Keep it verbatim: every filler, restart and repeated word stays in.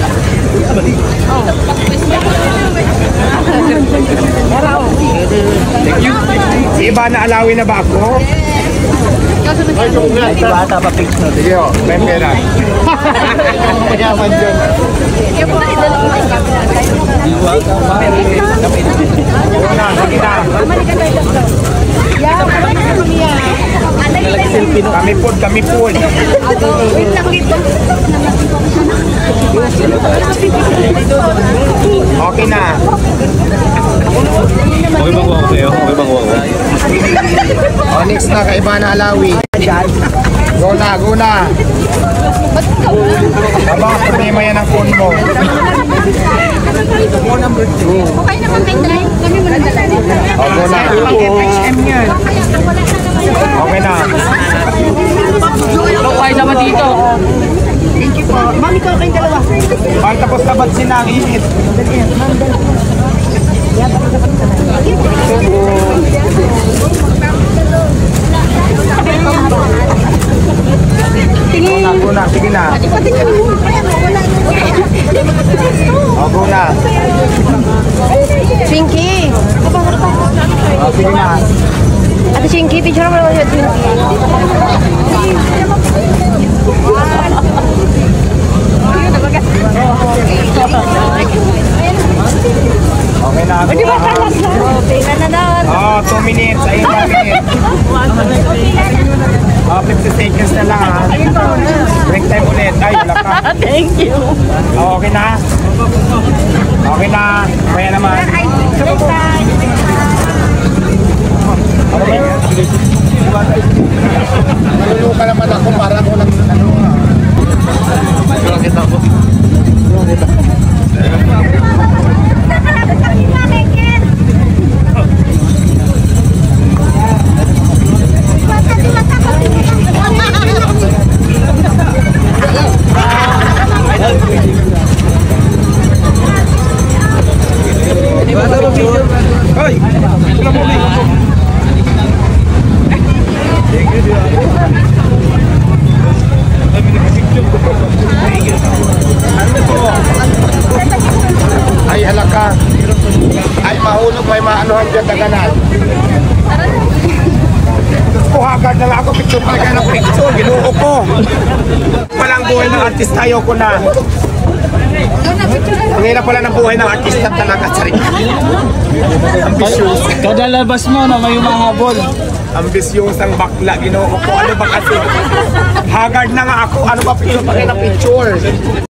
Si Iba na alawin na ba ako? Bata pa fix na. Sige o, may pera. Mayaman dyan. Una, sige na. Kami po, kami po. Okay na. Okay bang wako kayo? Okay bang wako? O, next na, kaiba na alawi. Go na, go na. Abang problema yan ang phone mo. Number two. Okay naman may drive. Kami mo nagdala. O, go na. Okay na. Lokay naman dito. Thank you po. Mami ko kayong dalawa. Pag tapos na ba't sinangit? Go na, go na. Sige na. O, go na. Chinky. O, sige na. Ate Chinky, picture mo naman yung Chinky. Okay na. Di ba kalas na? Okay na na na. Oh, two minutes. Ayun na minutes. Oh, fifty seconds na lang ha. Break time ulit. Ay, wala ka. Thank you. Oh, okay na. Okay na. Kaya naman. Okay. Naluluka naman ako para ako lang ano. Bakit ako? Hoy! Wala mo ulit. Ay halaka. Ay mahulog, may maanuhan dyan daganan. Kuhagad na lang ako, picture pa kayo ng picture. Ginuho ko. Walang buhay ng artista, ayoko na. Ang hirap pala ng buhay ng artista talaga, sarili. Ambitious. Kada labas mo na may umahabol. Ambitious ang bakla, ginuho ko. Ano ba kasi? Haggard na nga ako. Ano ba picture pa kayo ng picture?